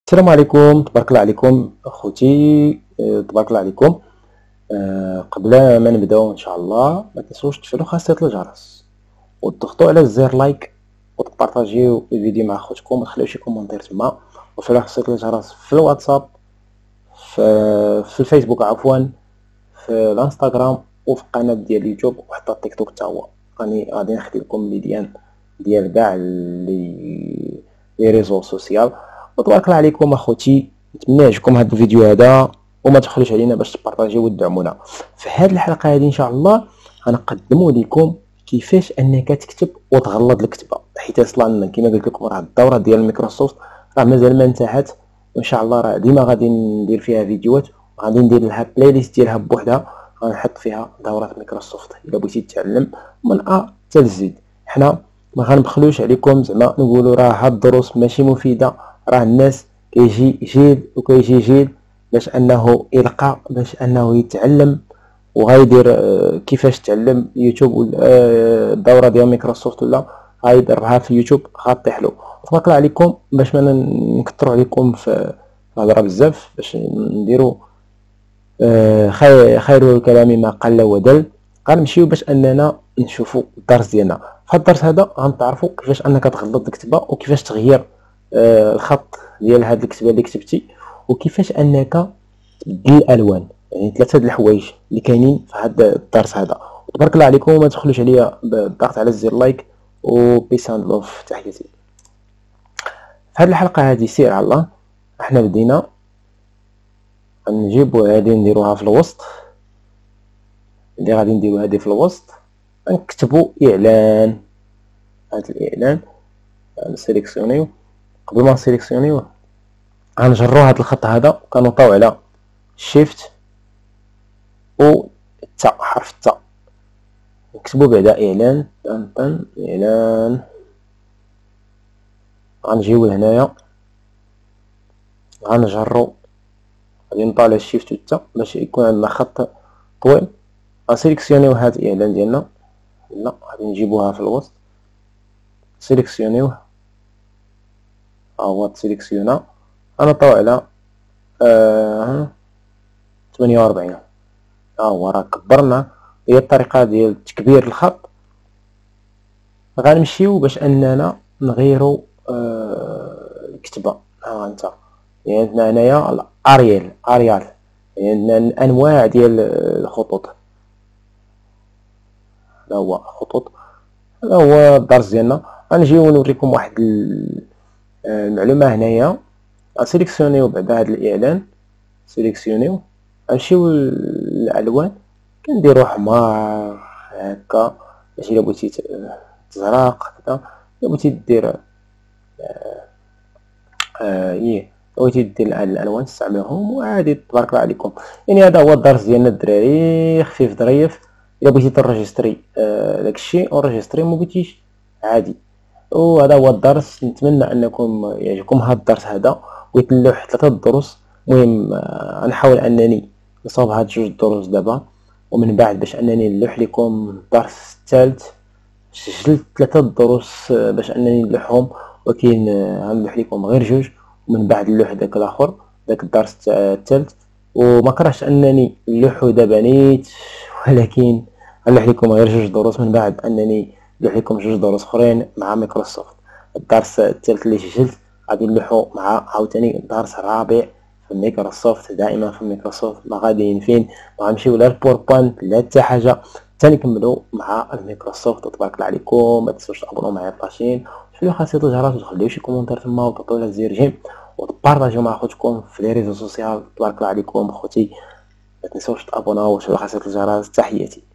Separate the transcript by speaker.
Speaker 1: السلام عليكم، تبارك الله عليكم اخوتي. تبارك الله عليكم. قبل ما نبداو ان شاء الله ما تنسوش تفعلوا خاصية الجرس وتضغطوا على زر لايك وتبارطاجيو الفيديو مع خوتكم وما تخليوش كومونتير تما، وتفعلوا خاصية الجرس في الواتساب، في الفيسبوك عفوا، في الانستغرام وفي القناة ديال اليوتيوب وحتى التيك توك حتى هو. راني غادي نخلي لكم لي ديال كاع لي ريزو سوسيال. وتبارك الله عليكم اخوتي، نتمنى يعجبكم هذا الفيديو هذا وما تبخلوش علينا باش تبارطاجيو وتدعمونا. في هذه الحلقه هذه ان شاء الله غنقدموا لكم كيفاش انك تكتب وتغلظ الكتابه، حيت اصلا كما قلت لكم راه الدوره ديال مايكروسوفت راه مازال ما انتهت، وان شاء الله راه ديما غادي ندير فيها فيديوهات وغادي ندير لها بلاي ليست ديالها بوحدها، غنحط فيها دورات مايكروسوفت الا بغيتي تتعلم من ا حتى لزد. حنا ما غنبخلوش عليكم زعما نقولوا راه هاد الدروس ماشي مفيده، راه الناس كيجي جيل وكيجي جيل باش انه يلقى، باش انه يتعلم وغايدير كيفاش تعلم يوتيوب ولا الدوره ديال مايكروسوفت ولا غايديرها في يوتيوب غطيح له. تبارك الله عليكم باش ما نكثروا عليكم في الهضره بزاف، باش نديروا خير الكلام ما قل ودل. غنمشيو باش اننا نشوفوا الدرس ديالنا. في هذا الدرس هذا غنتعرفوا كيفاش انك تغلظ الكتابه وكيفاش تغير الخط ديال هذه الكتابه اللي كتبتي، وكيفاش انك تبدل الالوان. يعني ثلاثه د الحوايج اللي كاينين في هذا الدرس هذا. تبارك الله عليكم وما تخلوش عليا بالضغط على زر لايك وبيس اند لوف. تحياتي. في هذه الحلقه هذه سير على الله احنا بدينا نجيبو هذه نديروها في الوسط، اللي غادي نديرو هذه في الوسط نكتبو اعلان. هذا الاعلان نسيليكسيونيو، قبل ما نسيليكسيونيوه غنجرو هذا الخط هذا وكنوطاو على شيفت و التاء، حرف التاء، نكتبو بعدا اعلان طن اعلان. غنجيو لهنايا غنجرو، غادي نطالع الشيفت والتاء باش يكون عندنا خط طويل. غنسيليكسيونيو هاد الاعلان ديالنا، لا غادي نجيبوها في الوسط، سيليكسيونيوه ها هو تسيليكسيونا. غنطيو على 48 ها هو راه كبرنا. هي الطريقه ديال تكبير الخط. غنمشيو باش اننا نغيروا الكتابه. ها انت يعني عندنا هنايا اريال يعني عندنا انواع ديال الخطوط. هذا هو خطوط، هذا هو الدرس ديالنا. غنجيو نوريكم واحد المعلومه هنايا. غنسيليكسيونيو بعد هذا الاعلان، سيليكسيونيو غنمشيو للالوان، كنديرو حمار هكا باش الا بغيتي تزرق كذا، الا بغيتي دير بغيتي دير الالوان تستعملهم وعادي. تبارك الله عليكم. يعني هذا هو الدرس ديالنا الدراري، خفيف ظريف. الا بغيتي تنريجستري داكشي اونريجستري، ما بغيتيش عادي. وهذا هو الدرس. نتمنى انكم يعجبكم هذا الدرس هذا ويتلوح 3 دروس. المهم غنحاول انني نصاوب هاد 2 دروس دابا، ومن بعد باش انني نلوح لكم الدرس الثالث. سجلت 3 دروس باش انني نلوحهم، ولكن غنلوح لكم غير 2، ومن بعد نلوح داك الاخر، داك الدرس الثالث. وما كرهتش انني نلوحو دابا نيت، ولكن غنلوح لكم غير 2 دروس، من بعد انني نلوح لكم 2 دروس اخرين مع مايكروسوفت. الدرس الثالث اللي سجلت غادي نلوحو مع عاوتاني الدرس الرابع في مايكروسوفت. دائما في مايكروسوفت ما غاديين فين، ما غنمشيو لا البوربوينت لا حتى حاجه، حتى نكملوا مع الميكروسوفت. تبارك الله عليكم. ما تنسوش تابونوا معايا الباشين، تفعلوا خاصيه الجرس وتخليو شي كومونتير تما وتعطيو على زر جيم وتبارطاجيو مع خوتكم في لي ريزو سوسيال. تبارك الله عليكم اخوتي. ما تنسوش تابوناو وتفعلوا خاصيه الجرس. تحياتي.